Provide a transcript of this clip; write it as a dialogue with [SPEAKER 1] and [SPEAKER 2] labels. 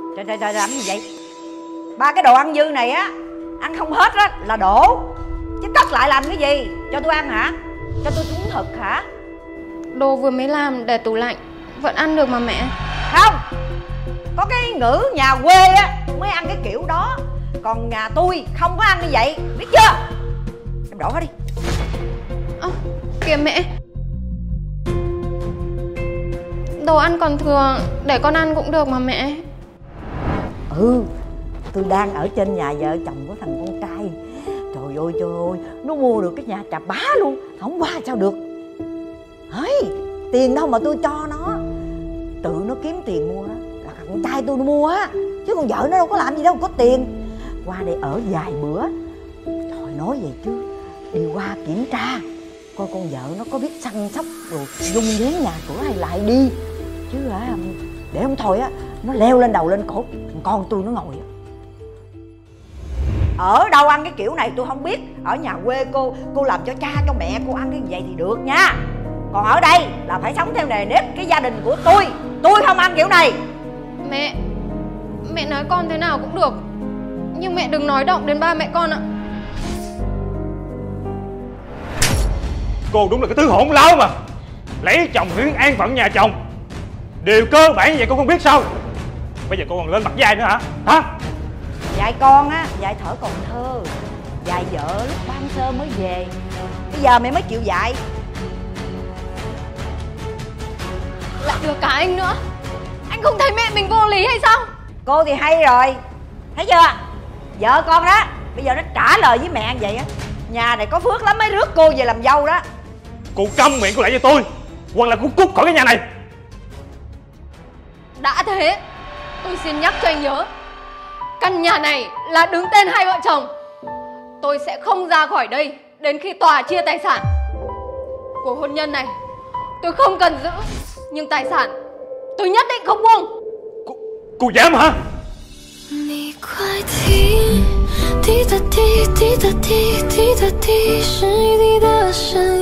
[SPEAKER 1] Trời, làm gì vậy? Ba cái đồ ăn dư này á, ăn không hết á là đổ, chứ cất lại làm cái gì? Cho tôi ăn hả? Cho tôi cúng thực hả?
[SPEAKER 2] Đồ vừa mới làm để tủ lạnh vẫn ăn được mà mẹ.
[SPEAKER 1] Không, có cái ngữ nhà quê á mới ăn cái kiểu đó, còn nhà tôi không có ăn như vậy, biết chưa? Em đổ hết đi.
[SPEAKER 2] Kìa mẹ, đồ ăn còn thừa để con ăn cũng được mà mẹ.
[SPEAKER 1] Tôi đang ở trên nhà vợ chồng của thằng con trai. Trời ơi, nó mua được cái nhà trà bá luôn, không qua sao được. Tiền đâu mà tôi cho nó, tự nó kiếm tiền mua đó, là thằng con trai tôi nó mua á, chứ còn vợ nó đâu có làm gì đâu, có tiền. Qua đây ở vài bữa, trời nói vậy chứ đi qua kiểm tra coi con vợ nó có biết săn sóc rồi dung dáng nhà cửa hay lại đi, chứ để không thôi á nó leo lên đầu lên cổ thằng con tôi nó ngồi. Ở đâu ăn cái kiểu này tôi không biết, ở nhà quê cô làm cho cha cho mẹ cô ăn cái vậy thì được nha, còn ở đây là phải sống theo nề nếp cái gia đình của tôi không ăn kiểu này.
[SPEAKER 2] Mẹ nói con thế nào cũng được, nhưng mẹ đừng nói động đến ba mẹ con ạ.
[SPEAKER 3] Cô đúng là cái thứ hỗn láo mà, lấy chồng huyến an phận nhà chồng, điều cơ bản như vậy cô không biết sao? Bây giờ cô còn lên mặt dai nữa hả?
[SPEAKER 1] Dạy con á, dạy thở còn thơ, dạy vợ lúc ban sơ mới về, bây giờ mẹ mới chịu dạy.
[SPEAKER 2] Lại được cả anh nữa, anh không thấy mẹ mình vô lý hay sao?
[SPEAKER 1] Cô thì hay rồi, thấy chưa? Vợ con đó bây giờ nó trả lời với mẹ vậy á, nhà này có phước lắm mới rước cô về làm dâu đó.
[SPEAKER 3] Cô câm miệng cô lại cho tôi, hoặc là cô cút khỏi cái nhà này.
[SPEAKER 2] Đã thế, tôi xin nhắc cho anh nhớ, căn nhà này là đứng tên hai vợ chồng. Tôi sẽ không ra khỏi đây đến khi tòa chia tài sản. Cuộc hôn nhân này tôi không cần giữ, nhưng tài sản tôi nhất định không buông.
[SPEAKER 3] Cô dám hả?
[SPEAKER 4] 滴答滴，滴答滴，滴答滴，是雨滴的声音。